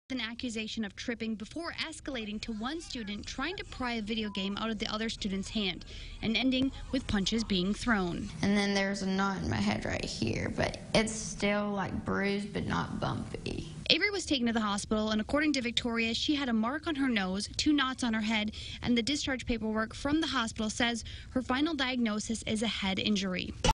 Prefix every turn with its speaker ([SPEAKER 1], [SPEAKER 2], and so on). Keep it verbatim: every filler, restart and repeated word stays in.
[SPEAKER 1] An accusation of tripping before escalating to one student trying to pry a video game out of the other student's hand and ending with punches being thrown.
[SPEAKER 2] And then there's a knot in my head right here, but it's still like bruised but not bumpy.
[SPEAKER 1] Avery was taken to the hospital, and according to Victoria, she had a mark on her nose, two knots on her head, and the discharge paperwork from the hospital says her final diagnosis is a head injury.